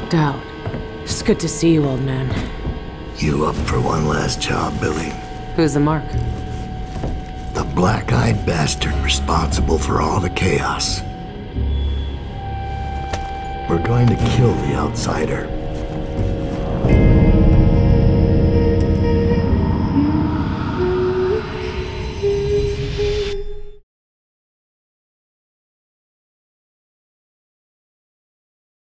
Dowd. It's good to see you, old man. You up for one last job, Billy? Who's the mark? The black-eyed bastard responsible for all the chaos. We're going to kill the outsider.